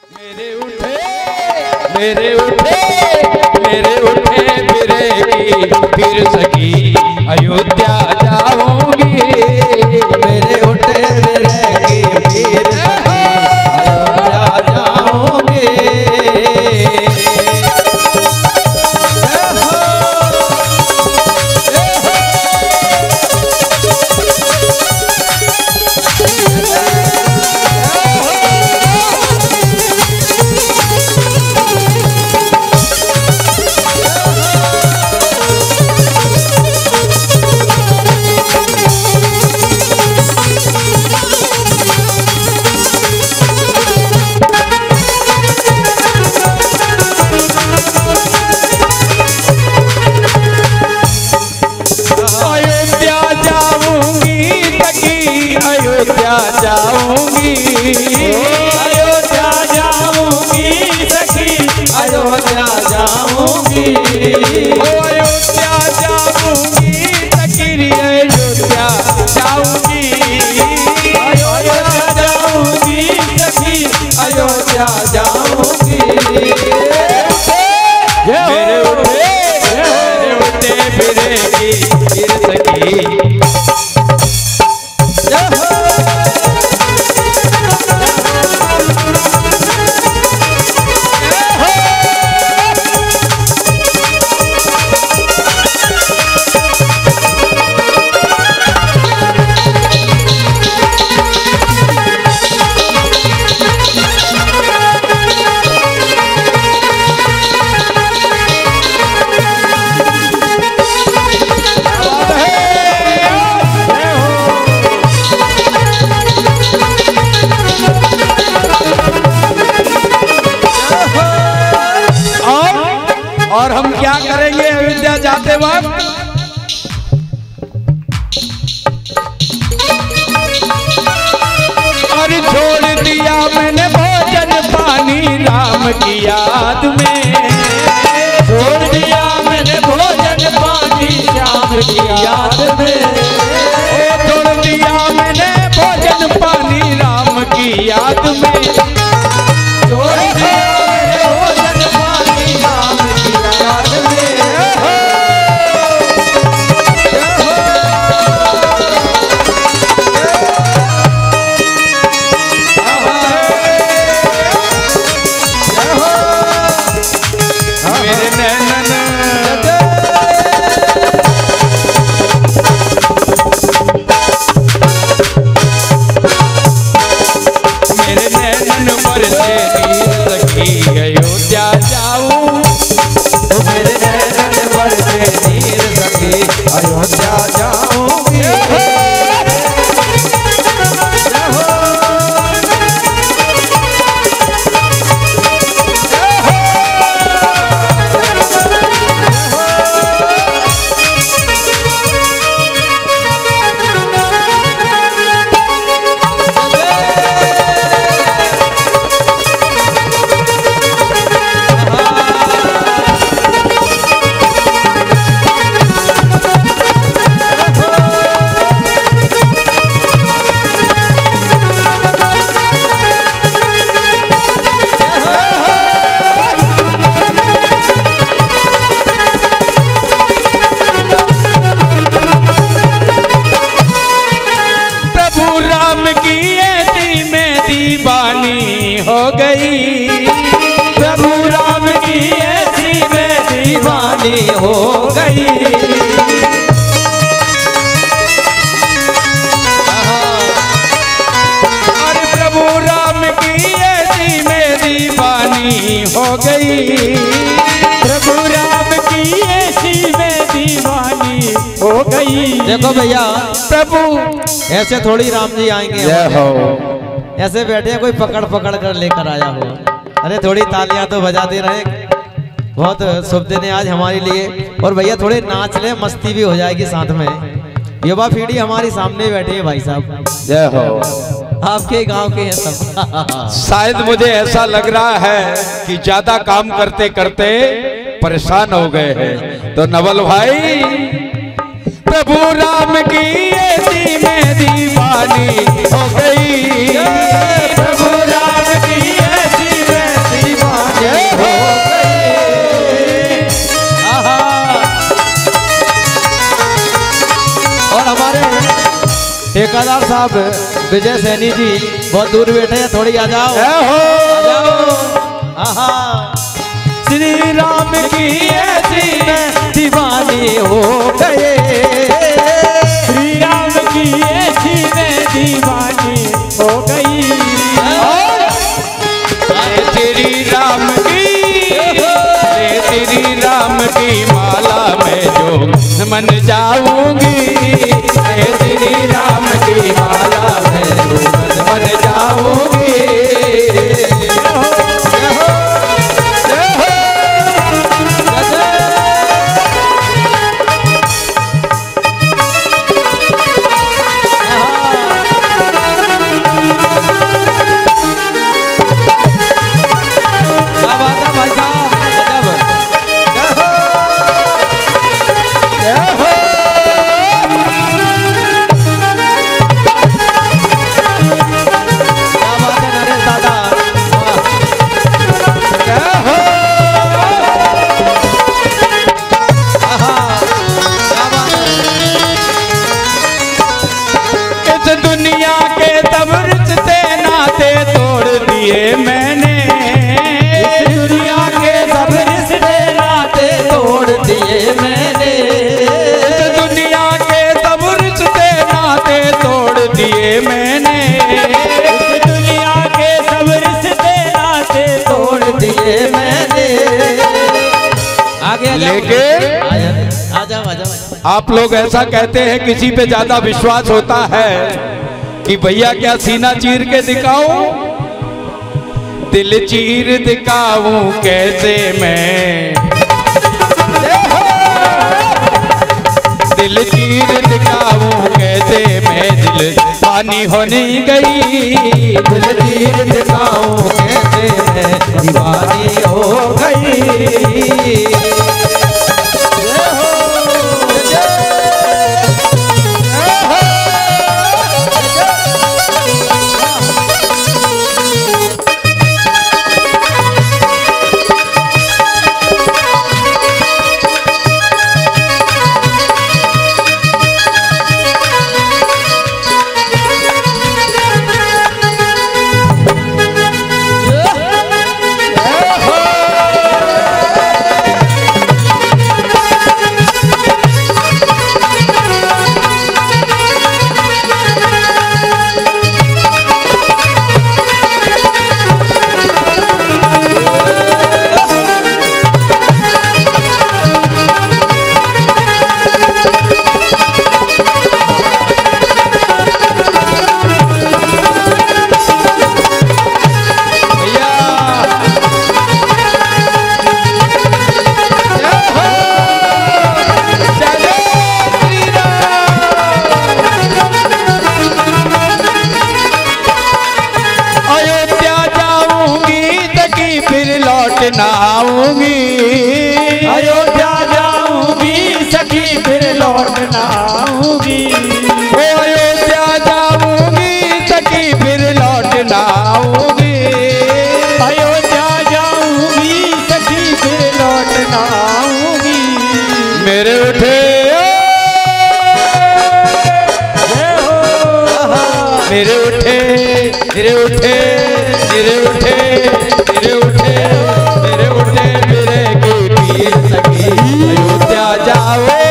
मेरे उठे मेरे उठे मेरे उठे फिरेगी फिर सकी अयोध्या जाऊंगी। मेरे उठे फिरेगी फिर सकी अयोध्या जाऊंगी। जाऊंगी अयोध्या जाऊंगी सखी अयोध्या जाऊंगी। अयोध्या जाऊंगी सखी अयोध्या जाऊंगी। अयोध्या जाऊंगी सखी अयोध्या जाऊंगी। मेरे उठे फिरेगी फिर सखी। और हम क्या करेंगे अयोध्या जाते वक्त? और छोड़ दिया मैंने भोजन पानी राम की याद में। छोड़ दिया मैंने भोजन पानी श्याम की याद में। छोड़ दिया मैंने भोजन पानी राम की याद में। छोड़ दिया अयोध्या जाऊं मेरे नैनन बरसे नीर सखी अयोध्या जाऊंगी। दीवानी हो गई प्रभु राम की ऐसी मैं दीवानी हो गई। और प्रभु राम की ऐसी मैं दीवानी हो गई। प्रभु राम की ऐसी मैं दीवानी हो गई। देखो भैया प्रभु ऐसे थोड़ी राम जी आएंगे। जय हो। ऐसे बैठे हैं कोई पकड़ पकड़ कर लेकर आया हो। अरे थोड़ी तालियां तो बजाते रहे। बहुत शुभ दिन है आज हमारे लिए। और भैया थोड़े नाच ले मस्ती भी हो जाएगी साथ में। युवा पीढ़ी हमारी सामने बैठी है भाई साहब। जय हो। आपके गांव के हैं सब। शायद मुझे ऐसा लग रहा है कि ज्यादा काम करते करते परेशान हो गए हैं। तो नवल भाई प्रभु राम की ऐसी मैं दीवानी हो गई। प्रभु राम की ऐसी मैं ठेकेदार साहब विजय सैनी जी बहुत दूर बैठे हैं, थोड़ी आ जाओ, आ जाओ। आहा श्री राम की ऐसी में दीवानी हो गए, श्री राम की ऐसी में दीवानी हो गई। श्री राम की, श्री राम की माला में जो मन जाऊंगी, श्री राम की माला में जो मन जाऊंगी। दुनिया के तब रिश्ते नाते तोड़ दिए मैंने, इस दुनिया के सब रिश्ते नाते तोड़ दिए मैंने, इस दुनिया के सब रिश्ते नाते तोड़ दिए मैंने, इस दुनिया के सब रिश्ते नाते तोड़ दिए मैंने। आगे लेकिन आ जाओ। आप लोग ऐसा कहते हैं किसी पे ज्यादा विश्वास होता है कि भैया क्या सीना चीर के दिखाऊं, दिल चीर दिखाऊं कैसे मैं, दिल चीर दिखाऊं कैसे मैं, दिल पानी होने गई, दिल चीर दिखाऊं कैसे मैं दीवानी हो गई। ना आऊंगी, अयोध्या जाऊंगी सखी फिर लौट ना आऊंगी, अयोध्या जाऊंगी सखी फिर लौट ना आऊंगी, अयोध्या जाऊंगी सखी फिर लौट ना आऊंगी। मेरे उठे मेरे उठे मेरे उठे मेरे उठे मेरे उठे मेरे उठे मेरे की पीर सखी अयोध्या जाओ।